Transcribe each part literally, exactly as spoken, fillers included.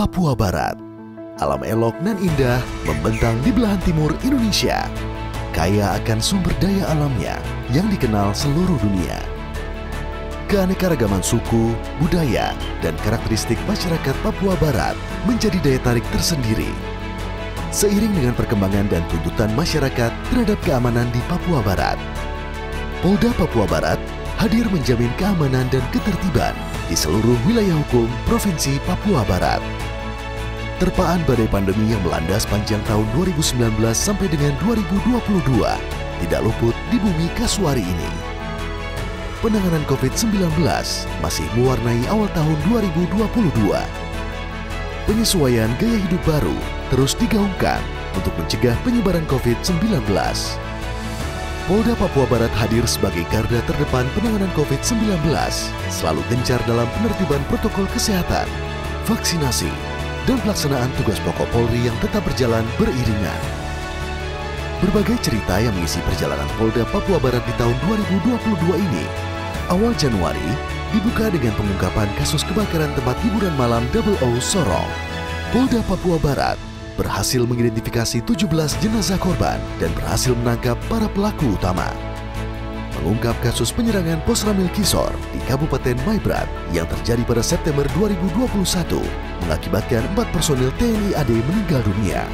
Papua Barat. Alam elok nan indah membentang di belahan timur Indonesia, kaya akan sumber daya alamnya yang dikenal seluruh dunia. Keanekaragaman suku, budaya, dan karakteristik masyarakat Papua Barat menjadi daya tarik tersendiri. Seiring dengan perkembangan dan tuntutan masyarakat terhadap keamanan di Papua Barat, Polda Papua Barat hadir menjamin keamanan dan ketertiban di seluruh wilayah hukum Provinsi Papua Barat. Terpaan badai pandemi yang melanda sepanjang tahun dua ribu sembilan belas sampai dengan dua ribu dua puluh dua tidak luput di bumi Kasuari ini. Penanganan COVID sembilan belas masih mewarnai awal tahun dua ribu dua puluh dua. Penyesuaian gaya hidup baru terus digaungkan untuk mencegah penyebaran COVID sembilan belas. Polda Papua Barat hadir sebagai garda terdepan penanganan COVID sembilan belas, selalu gencar dalam penertiban protokol kesehatan, vaksinasi, dan pelaksanaan tugas pokok Polri yang tetap berjalan beriringan. Berbagai cerita yang mengisi perjalanan Polda Papua Barat di tahun dua ribu dua puluh dua ini, awal Januari dibuka dengan pengungkapan kasus kebakaran tempat hiburan malam Double O Sorong. Polda Papua Barat berhasil mengidentifikasi tujuh belas jenazah korban dan berhasil menangkap para pelaku utama. Mengungkap kasus penyerangan Pos Ramil Kisor di Kabupaten Maibrat yang terjadi pada September dua ribu dua puluh satu mengakibatkan empat personil T N I A D meninggal dunia.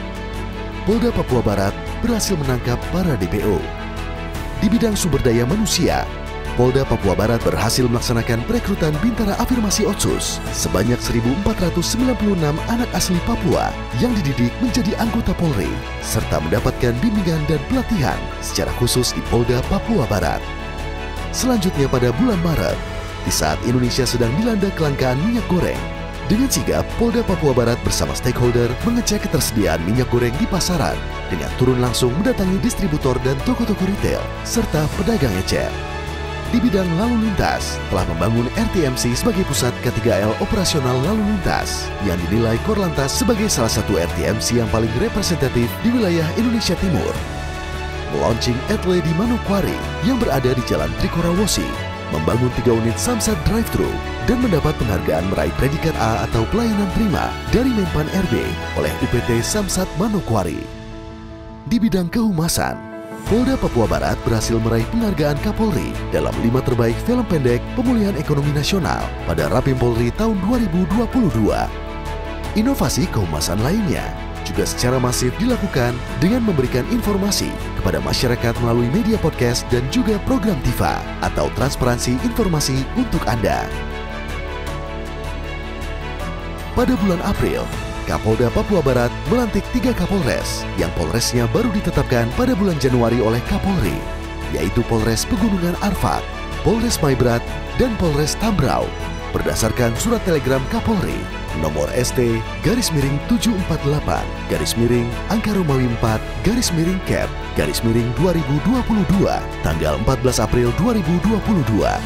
Polda Papua Barat berhasil menangkap para D P O. Di bidang sumber daya manusia, Polda Papua Barat berhasil melaksanakan perekrutan Bintara Afirmasi Otsus sebanyak seribu empat ratus sembilan puluh enam anak asli Papua yang dididik menjadi anggota Polri serta mendapatkan bimbingan dan pelatihan secara khusus di Polda Papua Barat. Selanjutnya pada bulan Maret, di saat Indonesia sedang dilanda kelangkaan minyak goreng, dengan sigap Polda Papua Barat bersama stakeholder mengecek ketersediaan minyak goreng di pasaran dengan turun langsung mendatangi distributor dan toko-toko retail serta pedagang ecer. Di bidang lalu lintas, telah membangun R T M C sebagai pusat K tiga L operasional lalu lintas yang dinilai Korlantas sebagai salah satu R T M C yang paling representatif di wilayah Indonesia Timur. Launching Etle di Manokwari yang berada di Jalan Trikorawosi, membangun tiga unit Samsat Drive-Thru dan mendapat penghargaan meraih predikat A atau pelayanan prima dari Menpan R B oleh U P T Samsat Manokwari. Di bidang kehumasan, Polda Papua Barat berhasil meraih penghargaan Kapolri dalam lima terbaik film pendek pemulihan ekonomi nasional pada Rapim Polri tahun dua ribu dua puluh dua. Inovasi kehumasan lainnya juga secara masif dilakukan dengan memberikan informasi kepada masyarakat melalui media podcast dan juga program T I F A atau transparansi informasi untuk Anda. Pada bulan April, Kapolda Papua Barat melantik tiga Kapolres yang Polresnya baru ditetapkan pada bulan Januari oleh Kapolri, yaitu Polres Pegunungan Arfak, Polres Maibrat, dan Polres Tambrau berdasarkan surat telegram Kapolri nomor S T garis miring tujuh empat delapan garis miring angka Romawi empat garis miring Cap garis miring dua ribu dua puluh dua tanggal empat belas April dua ribu dua puluh dua.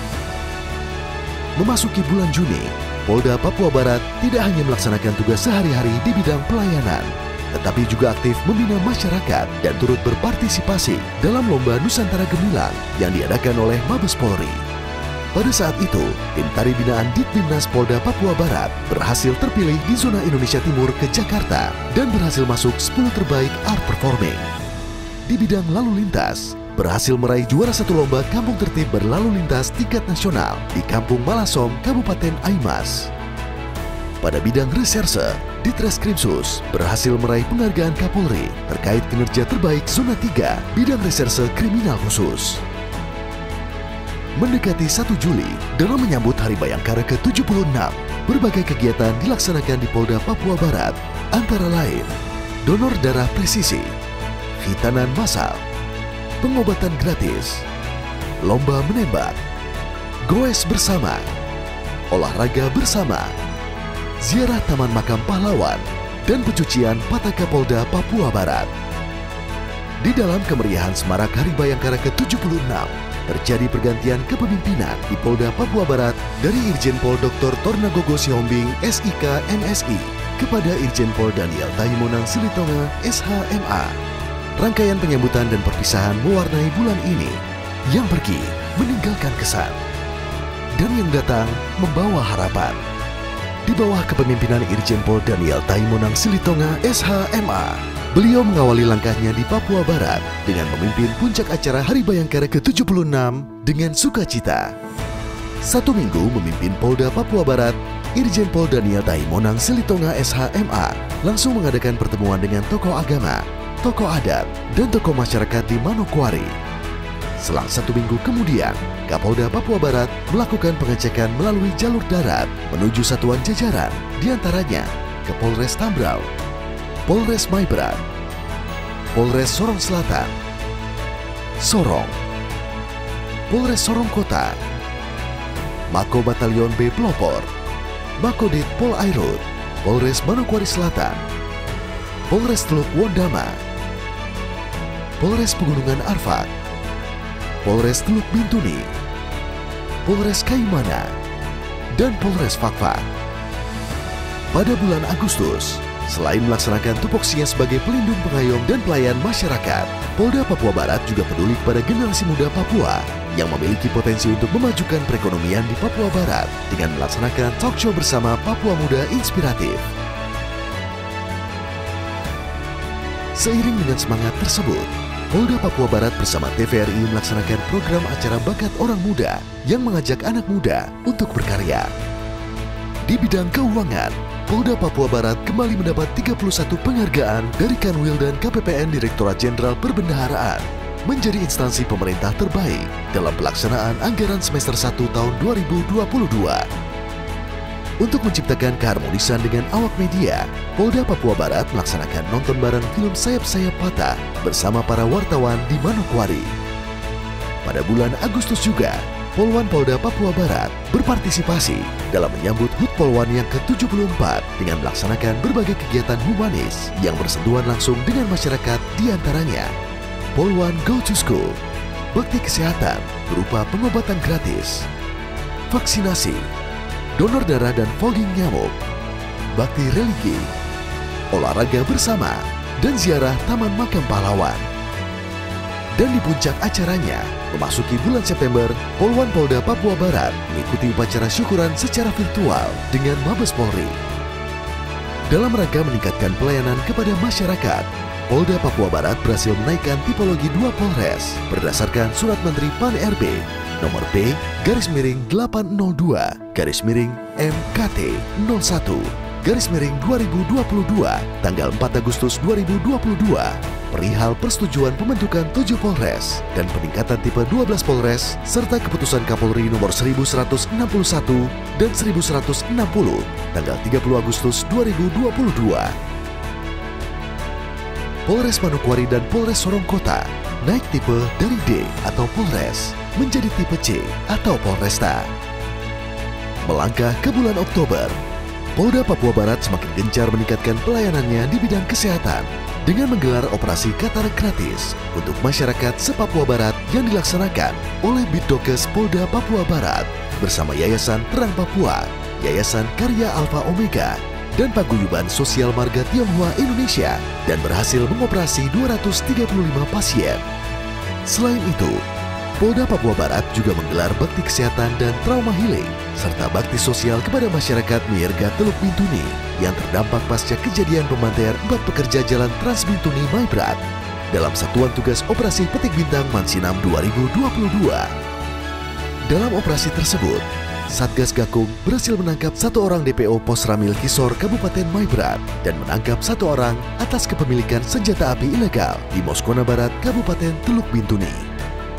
Memasuki bulan Juni, Polda Papua Barat tidak hanya melaksanakan tugas sehari-hari di bidang pelayanan, tetapi juga aktif membina masyarakat dan turut berpartisipasi dalam Lomba Nusantara Gemilang yang diadakan oleh Mabes Polri. Pada saat itu, tim tari binaan Ditbinnas Polda Papua Barat berhasil terpilih di zona Indonesia Timur ke Jakarta dan berhasil masuk sepuluh terbaik art performing. Di bidang lalu lintas, berhasil meraih juara satu lomba kampung tertib berlalu lintas tingkat nasional di Kampung Malasom, Kabupaten Aimas. Pada bidang reserse, Ditreskrimsus berhasil meraih penghargaan Kapolri terkait kinerja terbaik zona tiga bidang reserse kriminal khusus. Mendekati satu Juli, dalam menyambut Hari Bayangkara ke tujuh puluh enam, berbagai kegiatan dilaksanakan di Polda Papua Barat, antara lain donor darah presisi, hitanan massal, pengobatan gratis, lomba menembak, goes bersama, olahraga bersama, ziarah Taman Makam Pahlawan, dan pencucian Pataka Polda Papua Barat. Di dalam kemeriahan semarak Hari Bayangkara ke tujuh puluh enam, terjadi pergantian kepemimpinan di Polda Papua Barat dari Irjen Pol Doktor Tornagogo Sihombing S I K M S I kepada Irjen Pol Daniel Taimonang Silitonga S H M A. Rangkaian penyambutan dan perpisahan mewarnai bulan ini. Yang pergi meninggalkan kesan, dan yang datang membawa harapan. di bawah kepemimpinan Irjen Pol Daniel Taimonang Silitonga S H M A. Beliau mengawali langkahnya di Papua Barat dengan memimpin puncak acara Hari Bayangkara ke tujuh puluh enam dengan sukacita. Satu minggu memimpin Polda Papua Barat, Irjen Pol Daniel Taimonang Silitonga S H M A langsung mengadakan pertemuan dengan tokoh agama, tokoh adat, dan tokoh masyarakat di Manokwari. Selang satu minggu kemudian, Kapolda Papua Barat melakukan pengecekan melalui jalur darat menuju satuan jajaran, diantaranya ke Polres Tambrau, Polres Maibrat, Polres Sorong Selatan, Sorong, Polres Sorong Kota, Mako Batalion B Pelopor, Makodit Pol Airut, Polres Manokwari Selatan, Polres Teluk Wondama, Polres Pegunungan Arfak, Polres Teluk Bintuni, Polres Kaimana, dan Polres Fakfak. Pada bulan Agustus, selain melaksanakan tupoksinya sebagai pelindung pengayom dan pelayan masyarakat, Polda Papua Barat juga peduli kepada generasi muda Papua yang memiliki potensi untuk memajukan perekonomian di Papua Barat dengan melaksanakan talk show bersama Papua Muda Inspiratif. Seiring dengan semangat tersebut, Polda Papua Barat bersama T V R I melaksanakan program acara bakat orang muda yang mengajak anak muda untuk berkarya. Di bidang keuangan, Polda Papua Barat kembali mendapat tiga puluh satu penghargaan dari Kanwil dan K P P N Direktorat Jenderal Perbendaharaan menjadi instansi pemerintah terbaik dalam pelaksanaan anggaran semester satu tahun dua ribu dua puluh dua. Untuk menciptakan keharmonisan dengan awak media, Polda Papua Barat melaksanakan nonton bareng film Sayap-Sayap Patah bersama para wartawan di Manokwari. Pada bulan Agustus juga, Polwan Polda Papua Barat berpartisipasi dalam menyambut H U T Polwan yang ke tujuh puluh empat dengan melaksanakan berbagai kegiatan humanis yang bersentuhan langsung dengan masyarakat, diantaranya Polwan Go to School, bakti kesehatan berupa pengobatan gratis, vaksinasi, donor darah dan fogging nyamuk, bakti religi, olahraga bersama, dan ziarah Taman Makam Pahlawan. Dan di puncak acaranya, memasuki bulan September, Polwan Polda Papua Barat mengikuti upacara syukuran secara virtual dengan Mabes Polri. Dalam rangka meningkatkan pelayanan kepada masyarakat, Polda Papua Barat berhasil menaikkan tipologi dua Polres berdasarkan Surat Menteri P A N R B nomor B garis miring delapan nol dua garis miring M K T nol satu garis miring dua ribu dua puluh dua tanggal empat Agustus dua ribu dua puluh dua perihal persetujuan pembentukan tujuh Polres dan peningkatan tipe dua belas Polres serta keputusan Kapolri nomor seribu seratus enam puluh satu dan seribu seratus enam puluh tanggal tiga puluh Agustus dua ribu dua puluh dua. Polres Manokwari dan Polres Sorong Kota naik tipe dari D atau Polres menjadi tipe C atau Polresta. Melangkah ke bulan Oktober, Polda Papua Barat semakin gencar meningkatkan pelayanannya di bidang kesehatan dengan menggelar operasi katarak gratis untuk masyarakat se-Papua Barat yang dilaksanakan oleh Bitdokes Polda Papua Barat bersama Yayasan Terang Papua, Yayasan Karya Alfa Omega, dan Paguyuban Sosial Marga Tionghoa Indonesia dan berhasil mengoperasi dua ratus tiga puluh lima pasien. Selain itu, Polda Papua Barat juga menggelar bakti kesehatan dan trauma healing serta bakti sosial kepada masyarakat Miyerga Teluk Bintuni yang terdampak pasca kejadian pembantaian empat pekerja jalan Trans Bintuni Maibrat dalam Satuan Tugas Operasi Petik Bintang Mansinam dua ribu dua puluh dua. Dalam operasi tersebut, Satgas Gakum berhasil menangkap satu orang D P O Pos Ramil Kisor Kabupaten Maibrat dan menangkap satu orang atas kepemilikan senjata api ilegal di Moskona Barat, Kabupaten Teluk Bintuni.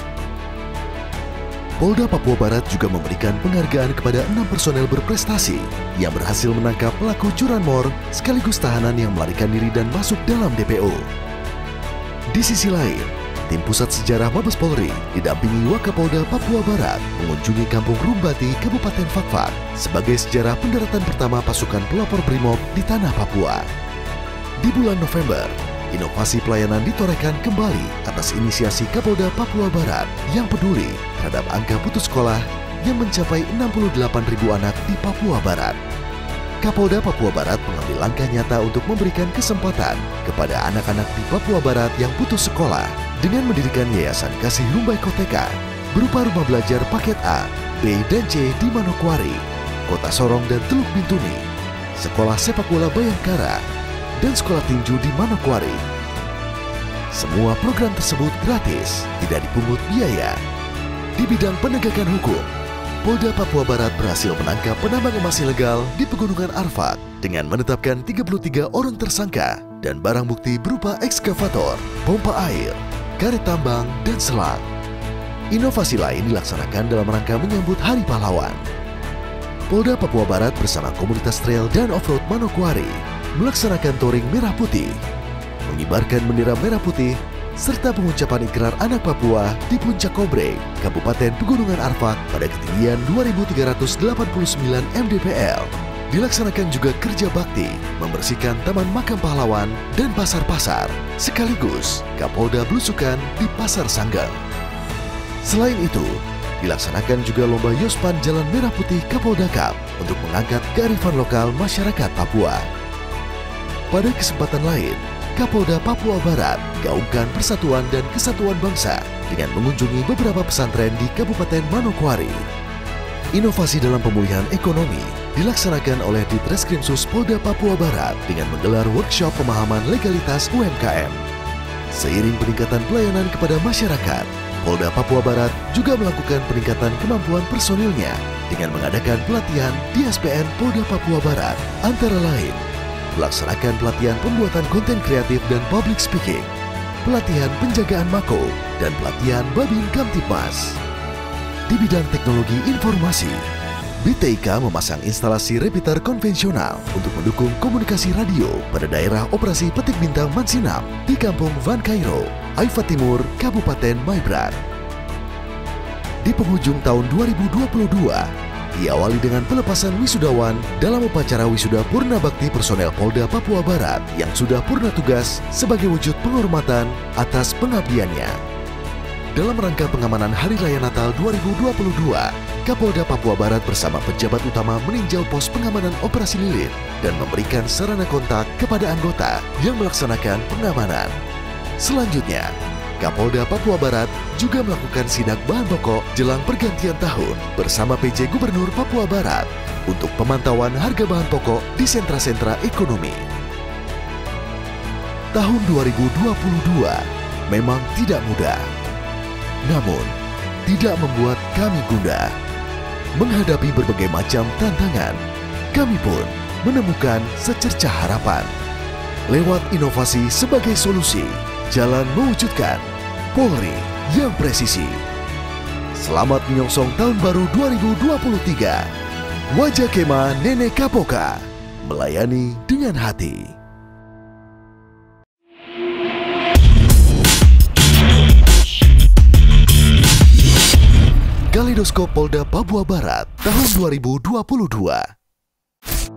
Polda Papua Barat juga memberikan penghargaan kepada enam personel berprestasi yang berhasil menangkap pelaku curanmor sekaligus tahanan yang melarikan diri dan masuk dalam D P O. Di sisi lain, tim Pusat Sejarah Mabes Polri didampingi Wakapolda Papua Barat mengunjungi Kampung Rumbati, Kabupaten Fakfak sebagai sejarah pendaratan pertama pasukan pelopor Brimob di tanah Papua. Di bulan November, inovasi pelayanan ditorehkan kembali atas inisiasi Kapolda Papua Barat yang peduli terhadap angka putus sekolah yang mencapai enam puluh delapan ribu anak di Papua Barat. Kapolda Papua Barat mengambil langkah nyata untuk memberikan kesempatan kepada anak-anak di Papua Barat yang putus sekolah dengan mendirikan Yayasan Kasih Rumbai Koteka berupa rumah belajar paket A, B, dan C di Manokwari, Kota Sorong, dan Teluk Bintuni Sekolah Sepak Bola Bayangkara, dan Sekolah Tinju di Manokwari. Semua program tersebut gratis, tidak dipungut biaya. Di bidang penegakan hukum, Polda Papua Barat berhasil menangkap penambang emas ilegal di Pegunungan Arfak dengan menetapkan tiga puluh tiga orang tersangka dan barang bukti berupa ekskavator, pompa air, karet tambang, dan selang. Inovasi lain dilaksanakan dalam rangka menyambut Hari Pahlawan. Polda Papua Barat bersama komunitas trail dan off-road Manokwari melaksanakan touring merah putih, mengibarkan bendera merah putih, serta pengucapan ikrar anak Papua di Puncak Kobrek, Kabupaten Pegunungan Arfak pada ketinggian dua ribu tiga ratus delapan puluh sembilan mdpl. Dilaksanakan juga kerja bakti, membersihkan Taman Makam Pahlawan dan pasar-pasar, sekaligus Kapolda belusukan di Pasar Sanggeng. Selain itu, dilaksanakan juga lomba Yospan Jalan Merah Putih Kapolda Cup untuk mengangkat kearifan lokal masyarakat Papua. Pada kesempatan lain, Kapolda Papua Barat gaungkan persatuan dan kesatuan bangsa dengan mengunjungi beberapa pesantren di Kabupaten Manokwari. Inovasi dalam pemulihan ekonomi dilaksanakan oleh Ditreskrimsus Polda Papua Barat dengan menggelar workshop pemahaman legalitas U M K M. Seiring peningkatan pelayanan kepada masyarakat, Polda Papua Barat juga melakukan peningkatan kemampuan personilnya dengan mengadakan pelatihan di S P N Polda Papua Barat, antara lain melaksanakan pelatihan pembuatan konten kreatif dan public speaking, pelatihan penjagaan Mako, dan pelatihan Babin Kamtipmas. Di bidang teknologi informasi, B T I K memasang instalasi repeater konvensional untuk mendukung komunikasi radio pada daerah operasi Petik Bintang Mansinam di Kampung Van Cairo, Aifa Timur, Kabupaten Maibrat. Di penghujung tahun dua ribu dua puluh dua, diawali dengan pelepasan wisudawan dalam upacara wisuda Purna Bakti personel Polda Papua Barat yang sudah purna tugas sebagai wujud penghormatan atas pengabdiannya. Dalam rangka pengamanan Hari Raya Natal dua ribu dua puluh dua, Kapolda Papua Barat bersama pejabat utama meninjau pos pengamanan operasi lilin dan memberikan sarana kontak kepada anggota yang melaksanakan pengamanan. Selanjutnya, Kapolda Papua Barat juga melakukan sidak bahan pokok jelang pergantian tahun bersama P J Gubernur Papua Barat untuk pemantauan harga bahan pokok di sentra-sentra ekonomi. Tahun dua ribu dua puluh dua memang tidak mudah, namun tidak membuat kami gundah. Menghadapi berbagai macam tantangan, kami pun menemukan secercah harapan. Lewat inovasi sebagai solusi, jalan mewujudkan Polri yang presisi. Selamat menyongsong tahun baru dua ribu dua puluh tiga. Wajah Kema Nenek Kapoka, melayani dengan hati. Kaleidoskop Polda Papua Barat tahun dua ribu dua puluh dua.